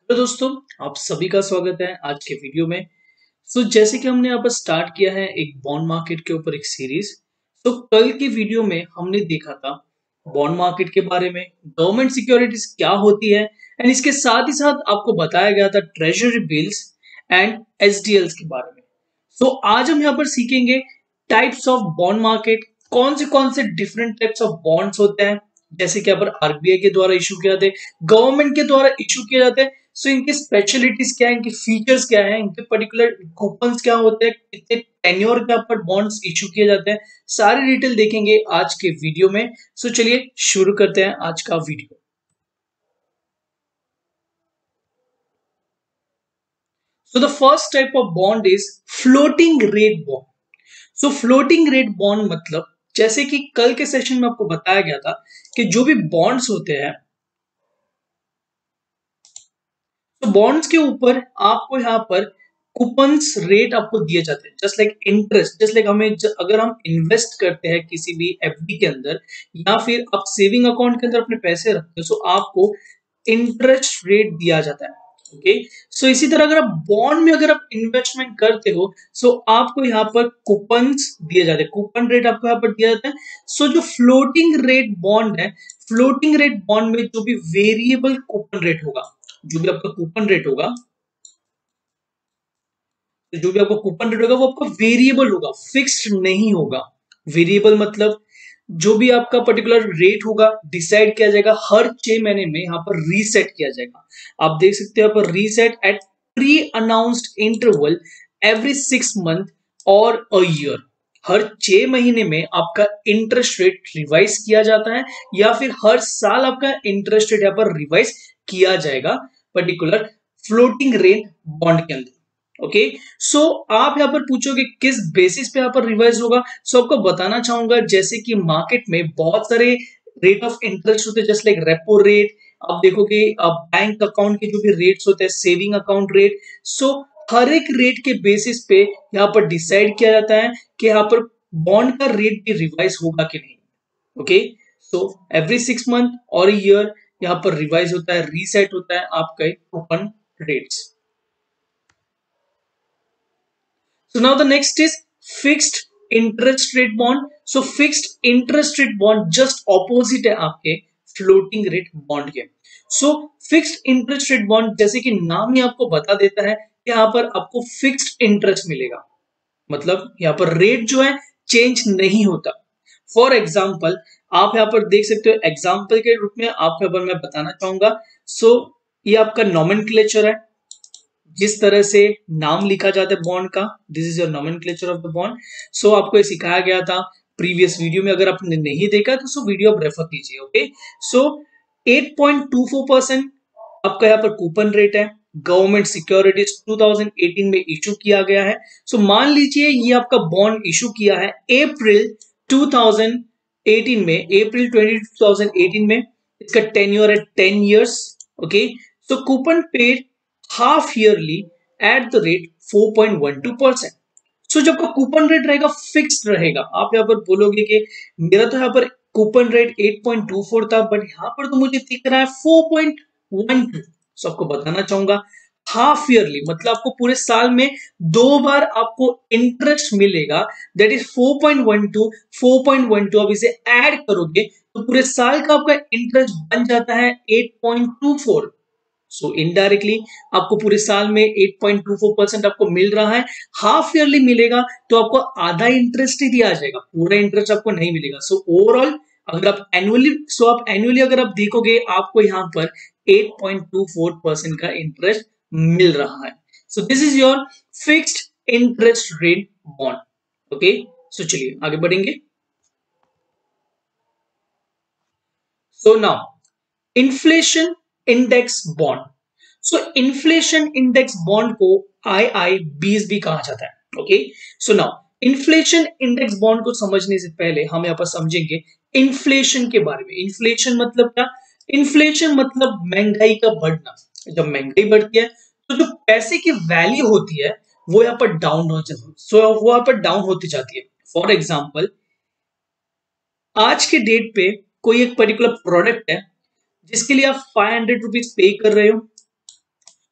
Hello दोस्तों, आप सभी का स्वागत है आज के वीडियो में। जैसे कि हमने यहाँ पर स्टार्ट किया है एक बॉन्ड मार्केट के ऊपर एक सीरीज। कल के वीडियो में हमने देखा था बॉन्ड मार्केट के बारे में, गवर्नमेंट सिक्योरिटीज क्या होती है एंड इसके साथ ही साथ आपको बताया गया था ट्रेजरी बिल्स एंड एसडीएल्स के बारे में। आज हम यहाँ पर सीखेंगे टाइप्स ऑफ बॉन्ड मार्केट, कौन से डिफरेंट टाइप्स ऑफ बॉन्ड्स होते हैं, जैसे कि यहाँ पर आरबीआई के द्वारा इशू किए जाते हैं, गवर्नमेंट के द्वारा इशू किए जाते हैं। इनके स्पेशलिटीज क्या है, इनके फीचर्स क्या है, इनके पर्टिकुलर कूपन्स क्या होते हैं, कितने टेन्योर के ऊपर बॉन्ड्स इशू किए जाते हैं, सारी डिटेल देखेंगे आज के वीडियो में। चलिए शुरू करते हैं आज का video. The first type of bond is floating rate bond. Floating rate bond मतलब, जैसे कि कल के सेशन में आपको बताया गया था कि जो भी बॉन्ड्स होते हैं, तो बॉन्ड्स के ऊपर आपको यहाँ पर कूपन्स रेट आपको दिए जाते हैं, just like interest. Just like अगर हम इन्वेस्ट करते हैं किसी भी एफडी के अंदर या फिर आप सेविंग अकाउंट के अंदर अपने पैसे रखते हो, आपको इंटरेस्ट रेट दिया जाता है। ओके, इसी तरह अगर आप बॉन्ड में अगर आप इन्वेस्टमेंट करते हो, आपको यहाँ पर कूपन्स दिए जाते हैं, कूपन रेट आपको यहाँ पर दिया जाता है। जो फ्लोटिंग रेट बॉन्ड है, फ्लोटिंग रेट बॉन्ड में जो भी वेरिएबल कूपन रेट होगा, जो भी आपका कूपन रेट होगा, जो भी आपका कूपन रेट होगा वो आपका वेरिएबल होगा, फिक्स्ड नहीं होगा। वेरिएबल मतलब जो भी आपका पर्टिकुलर रेट होगा डिसाइड किया जाएगा हर 6 महीने में, यहाँ पर रीसेट किया जाएगा। आप देख सकते हो यहाँ पर reset at pre announced interval every 6 month और अ ईयर। हर 6 महीने में आपका इंटरेस्ट रेट रिवाइज किया जाता है या फिर हर साल आपका इंटरेस्ट रेट यहाँ पर रिवाइज किया जाएगा पर्टिकुलर फ्लोटिंग रेट बॉन्ड के अंदर। ओके, आप यहाँ पर पूछोगे किस बेसिस पे यहाँ पर रिवाइज होगा। आपको बताना चाहूंगा, जैसे कि मार्केट में बहुत सारे रेट ऑफ इंटरेस्ट होते हैं, जस्ट लाइक रेपो रेट। आप देखोगे बैंक अकाउंट के जो भी रेट्स होते हैं, सेविंग अकाउंट रेट। हर एक रेट के बेसिस पे यहाँ पर डिसाइड किया जाता है कि यहाँ पर बॉन्ड का रेट भी रिवाइज होगा कि नहीं। ओके, एवरी 6 मंथ और ईयर यहाँ पर रिवाइज होता है, रीसेट होता है आपका coupon rates. now the next is fixed interest rate bond. Fixed interest rate bond just opposite है आपके floating rate bond के। fixed interest rate bond, जैसे कि नाम ही आपको बता देता है, यहाँ पर आपको फिक्स्ड इंटरेस्ट मिलेगा, मतलब यहाँ पर रेट जो है चेंज नहीं होता। फॉर एग्जाम्पल आप यहाँ पर देख सकते हो, एग्जाम्पल के रूप में आपको यहाँ पर मैं बताना चाहूंगा। ये आपका नॉमेनक्लेचर है, जिस तरह से नाम लिखा जाता है बॉन्ड का, this is your nomenclature of the bond. आपको ये सिखाया गया था प्रीवियस वीडियो में, अगर आपने नहीं देखा तो वीडियो आप रेफर कीजिए। ओके, 8.24% आपका यहाँ पर कूपन रेट है, गवर्नमेंट सिक्योरिटीज 2018 में इशू किया गया है। मान लीजिए ये आपका बॉन्ड इशू किया है अप्रैल 2018 में, अप्रैल 2018 में। इसका टेन्योर है 10 years. Okay, coupon paid half yearly at the rate 4.12%। जब का कूपन रेट रहेगा फिक्स्ड रहेगा। आप यहाँ पर बोलोगे कि मेरा तो यहाँ पर कूपन रेट 8.24 था, बट यहाँ पर तो मुझे दिख रहा है 4.12। आपको बताना चाहूंगा हाफ ईयरली मतलब आपको पूरे साल में 2 बार आपको इंटरेस्ट मिलेगा, दैट इज 4.12 4.12। आप इसे ऐड करोगे तो पूरे साल का आपका इंटरेस्ट बन जाता है 8.24। इनडायरेक्टली आपको पूरे साल में 8.24% आपको मिल रहा है। हाफ ईयरली मिलेगा तो आपको आधा इंटरेस्ट ही दिया जाएगा, पूरा इंटरेस्ट आपको नहीं मिलेगा। ओवरऑल अगर आप एनुअली अगर आप देखोगे, आपको यहाँ पर 8.24% का इंटरेस्ट मिल रहा है। This is your fixed interest rate bond. Okay, चलिए आगे बढ़ेंगे। Now inflation index bond. Inflation index bond को IIBs भी कहा जाता है। Okay, now inflation index bond को समझने से पहले हम यहाँ पर समझेंगे इन्फ्लेशन के बारे में। इन्फ्लेशन मतलब क्या? इन्फ्लेशन मतलब महंगाई का बढ़ना। जब महंगाई बढ़ती है तो जो पैसे की वैल्यू होती है वो यहाँ पर डाउन हो जाती है, वो यहाँ पर डाउन होती जाती है। फॉर एग्जाम्पल आज के डेट पे कोई एक पर्टिकुलर प्रोडक्ट है जिसके लिए आप 500 रुपीज पे कर रहे हो,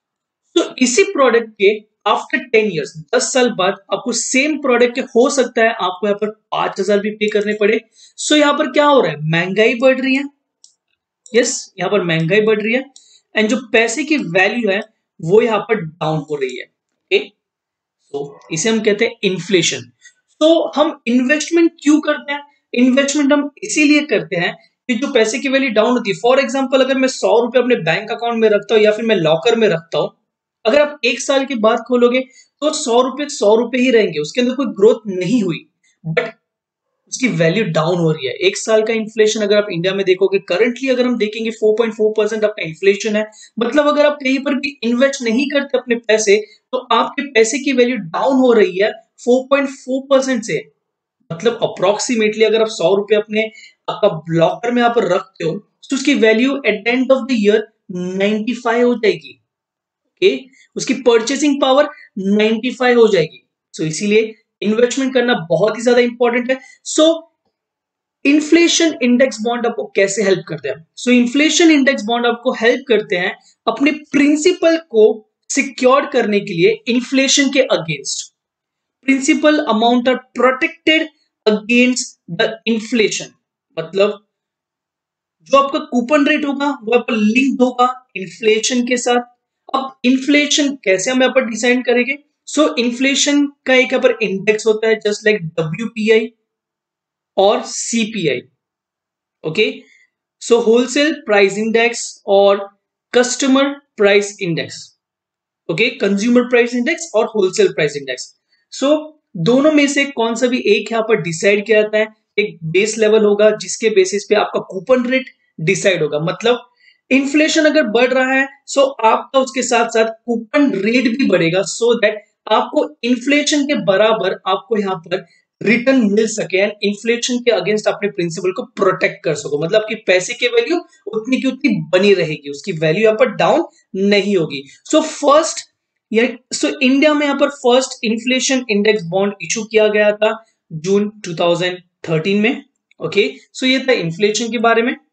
इसी प्रोडक्ट के आफ्टर 10 इयर्स 10 साल बाद आपको सेम प्रोडक्ट के हो सकता है आपको यहाँ पर 5,000 भी पे करने पड़े। सो यहाँ पर क्या हो रहा है, महंगाई बढ़ रही है। यस, यहाँ पर महंगाई बढ़ रही है एंड जो पैसे की वैल्यू है वो यहाँ पर डाउन हो रही है। ओके, तो इसे हम कहते हैं इन्फ्लेशन। तो हम इन्वेस्टमेंट क्यों करते हैं? इन्वेस्टमेंट हम इसीलिए करते हैं कि जो पैसे की वैल्यू डाउन होती है, फॉर एग्जांपल अगर मैं 100 रुपए अपने बैंक अकाउंट में रखता हूँ या फिर मैं लॉकर में रखता हूँ, अगर आप 1 साल के बाद खोलोगे तो 100 रुपए ही रहेंगे, उसके अंदर कोई ग्रोथ नहीं हुई, बट उसकी वैल्यू डाउन हो रही है। 1 साल का इन्फ्लेशन अगर आप इंडिया में देखोगे, करंटली अगर हम देखेंगे 4.4% आपका इन्फ्लेशन है। मतलब अगर आप कहीं पर भी इन्वेस्ट नहीं करते अपने पैसे, तो आपके पैसे की वैल्यू डाउन हो रही है 4.4% से। मतलब अप्रोक्सीमेटली अगर आप 100 रुपए अपने आपका ब्लॉकर में यहाँ पर रखते हो, तो उसकी value at the end of the year 95 हो जाएगी। ओके, उसकी परचेसिंग पावर 95 हो जाएगी। सो इसीलिए इन्वेस्टमेंट करना बहुत ही ज्यादा इंपॉर्टेंट है। सो इन्फ्लेशन इंडेक्स बॉन्ड आपको कैसे हेल्प करते हैं? सो इन्फ्लेशन इंडेक्स बॉन्ड आपको हेल्प करते हैं अपने प्रिंसिपल को सिक्योर करने के लिए इन्फ्लेशन के against. Principal amount are protected against the inflation. मतलब जो आपका कूपन रेट होगा वो आपका लिंक होगा इन्फ्लेशन के साथ। अब इन्फ्लेशन कैसे हम यहाँ पर डिसाइड करेंगे? सो इन्फ्लेशन का एक यहाँ पर इंडेक्स होता है जस्ट लाइक WPI और CPI। Okay, so wholesale price index और customer price index. Okay, consumer price index और होलसेल प्राइस इंडेक्स। सो दोनों में से कौन सा भी एक यहाँ पर डिसाइड किया जाता है। एक बेस लेवल होगा जिसके बेसिस पे आपका कूपन रेट डिसाइड होगा। मतलब इन्फ्लेशन अगर बढ़ रहा है सो आपका उसके साथ साथ कूपन रेट भी बढ़ेगा, सो दैट आपको इन्फ्लेशन के बराबर आपको यहाँ पर रिटर्न मिल सके एंड इन्फ्लेशन के अगेंस्ट अपने प्रिंसिपल को प्रोटेक्ट कर सको। मतलब आपकी पैसे की वैल्यू उतनी की उतनी बनी रहेगी, उसकी वैल्यू यहाँ पर डाउन नहीं होगी। सो इंडिया में यहाँ पर first inflation index bond issue किया गया था जून 2013 में। ओके, सो ये था इन्फ्लेशन के बारे में।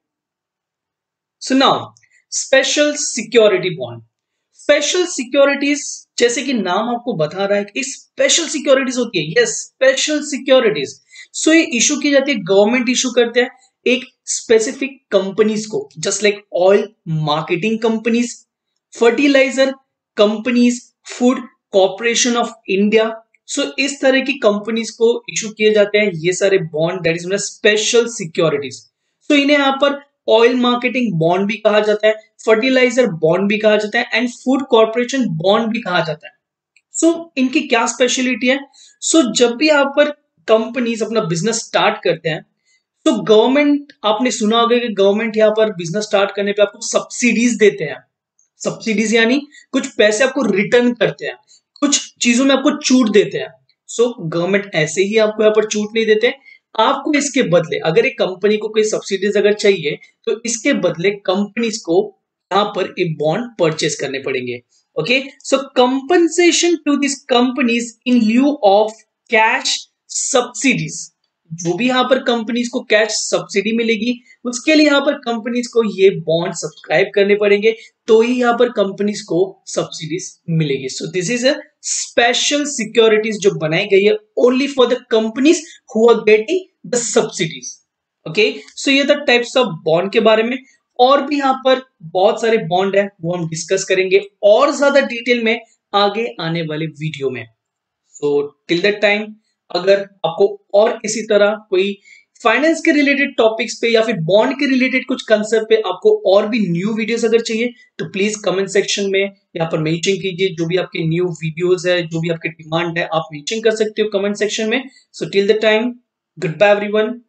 So now special security bond. Special securities, जैसे कि नाम आपको बता रहा है कि स्पेशल सिक्योरिटीज होती है। Yes, special securities. सो ये इशू की जाती है, गवर्नमेंट इशू करते हैं एक स्पेसिफिक कंपनीज को, just like oil marketing companies, fertiliser companies, food corporation of India. So इस तरह की कंपनीज को इशू किए जाते हैं ये सारे bond, that is special securities. So इन्हें यहाँ पर ऑयल मार्केटिंग बॉन्ड भी कहा जाता है, फर्टिलाइजर बॉन्ड भी कहा जाता है एंड फूड कॉर्पोरेशन बॉन्ड भी कहा जाता है। सो इनकी क्या स्पेशलिटी है? सो जब भी यहाँ पर कंपनीज अपना बिजनेस स्टार्ट करते हैं तो गवर्नमेंट, आपने सुना होगा कि गवर्नमेंट यहाँ पर बिजनेस स्टार्ट करने पे आपको सब्सिडीज देते हैं। सब्सिडीज यानी कुछ पैसे आपको रिटर्न करते हैं, कुछ चीजों में आपको छूट देते हैं। सो गवर्नमेंट ऐसे ही आपको यहाँ पर छूट नहीं देते, आपको इसके बदले अगर एक कंपनी को कोई सब्सिडीज अगर चाहिए तो इसके बदले कंपनीज को यहाँ पर एक बॉन्ड परचेस करने पड़ेंगे। Okay, so compensation to this companies in lieu of cash subsidies. जो भी यहाँ पर कंपनीज को कैश सब्सिडी मिलेगी उसके लिए यहाँ पर कंपनीज को ये बॉन्ड सब्सक्राइब करने पड़ेंगे, तो ही यहाँ पर कंपनीज को सब्सिडीज मिलेगी। So this is a special securities जो बनाई गई है only for the companies who are getting the subsidies. Okay, so ये द टाइप्स ऑफ बॉन्ड के बारे में। और भी यहाँ पर बहुत सारे बॉन्ड है वो हम डिस्कस करेंगे और ज्यादा डिटेल में आगे आने वाले वीडियो में। सो टिल दैट टाइम अगर आपको और किसी तरह कोई फाइनेंस के रिलेटेड टॉपिक्स पे या फिर बॉन्ड के रिलेटेड कुछ कंसेप्ट पे आपको और भी न्यू वीडियोस अगर चाहिए तो प्लीज कमेंट सेक्शन में यहाँ पर मेंशन कीजिए। जो भी आपके न्यू वीडियोस है, जो भी आपकी डिमांड है, आप मेंशन कर सकते हो कमेंट सेक्शन में। So till the time, goodbye everyone.